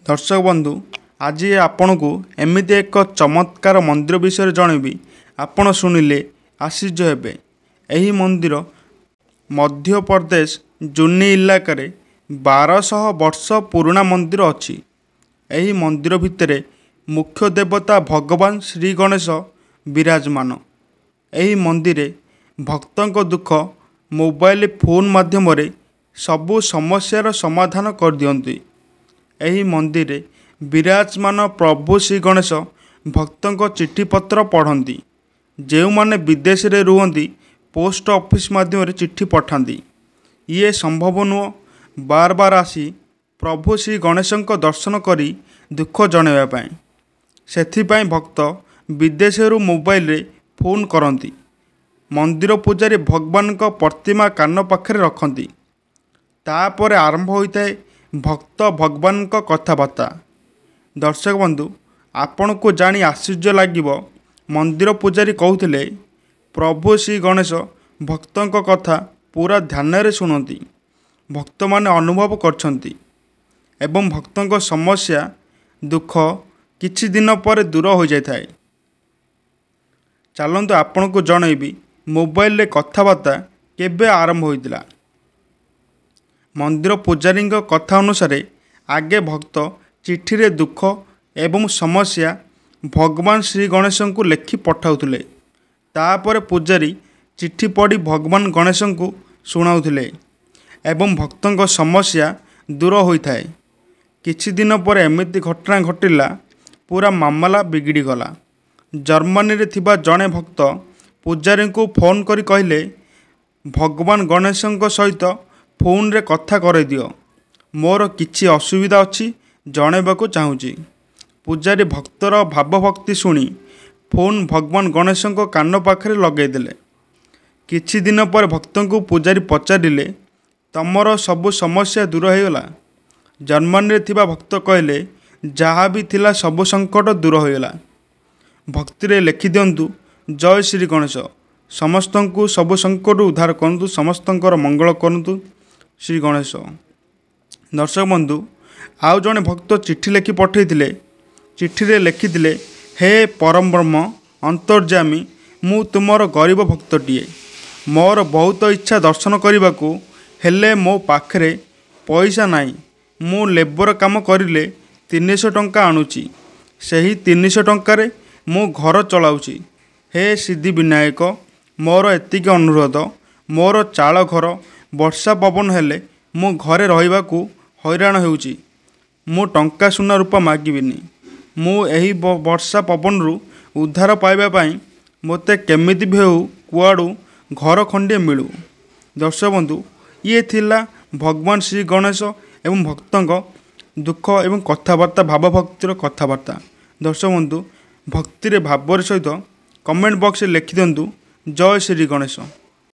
दर्शक बंधु आज आपण को एमती एक चमत्कार मंदिर विषय जनइबी। आपण शुणिले आश्चर्य हेबे। एही मंदिर मध्य प्रदेश जुनी इलाका 1200 वर्ष पुराना मंदिर अछि। एही मंदिर भितरे मुख्य देवता भगवान श्री गणेश विराजमान। एही मंदिर भक्तों दुख मोबाइल फोन माध्यम सबु समस्यार समाधान कर दियंती। एही मंदिर विराजमान प्रभु श्री गणेश भक्तों चिठी पत्र पढ़ती। जो माने विदेश रे रुहंती पोस्ट ऑफिस माध्यम चिठी पठाती। ये संभव नुह बार बार आसी प्रभु श्री गणेश दर्शन करी दुख जणाइवाई। सेथिपाई भक्त विदेश मोबाइल रे फोन करती। मंदिर पूजारी भगवान प्रतिमा कान पाखे रखती। तापर आरंभ होता है भक्त भगवान कथबार्ता। दर्शक बंधु आपण को जानी आश्चर्य लगे। मंदिर पूजारी कहते प्रभु श्री गणेश भक्तों कथा पूरा ध्यान रे शुणती। भक्त माने अनुभव करछंती एवं भक्तों समस्या दुख किछि दिन पर दूर हो जाए। चलतु आपण को जनइबी मोबाइल रे कथबार्ता केबे आरंभ होइतिला। मंदिर पूजारी कथा अनुसार आगे भक्त चिठी रे दुख एवं समस्या भगवान श्री गणेश को लेखि पठाउथिले। तापर पूजारी चिठी पढ़ी भगवान गणेश को शुणाउथिले एवं भक्तों समस्या दूर होता है। किछि दिन पर एमिति घटना घटिला पूरा मामला बिगड़ी गला। जर्मनी रे थिबा जड़े भक्त पूजारी को फोन करी कहले भगवान गणेश सहित फोन रे कथा करे दियो, मोर किछि असुविधा अछि जणेबाकू चाहूँगी। पूजारी भक्तर भावभक्ति शुणी फोन भगवान गणेश कान पाखरे लगेदेले। किछि दिन पर भक्तों को पूजारी पचारिले तमर सबु समस्या दूर हो गला। जर्मनी रे थिबा भक्त कहले जहाँ भी थिला सबु संकट दूर हो गला। भक्ति रे लिखि दियंतु जय श्री गणेश समस्तों को सबु संकट उद्धार करंतु, समस्तंकर मंगल करंतु श्री गणेश। दर्शक बंधु आउ जड़े भक्त चिठी लिखि पठेइथिले। चिठी रे लिखिथिले हे परम ब्रह्म अंतर्जामी मु तुमर गरीब भक्तटिए। मोर बहुत इच्छा दर्शन करने को हेले मो पाखरे पैसा नाई। मु लेबर काम करिले 300 टंका आणुची। सेही 300 टंकारे मु घर चलाउची। हे सिद्धि विनायक मोर एतिक अनुरोध, मोर चाल घर वर्षा पवन हेले मु घरे रहिबाकू हैरान हेउची। मु टंका सुना रूपा मागिबिनी। मु एही वर्षा पवन रु उद्धार पाइबा पई मोते केमिति भी हेउ कुआडू घर खंडे मिलू। दर्शक बंधु ये थिला भगवान श्री गणेश एवं भक्तों दुख एवं कथबार्ता भावभक्तिर कथबार्ता। दर्शक बंधु भक्ति रे भावर सहित कमेंट बॉक्स लिखि दियंतु जय श्री गणेश।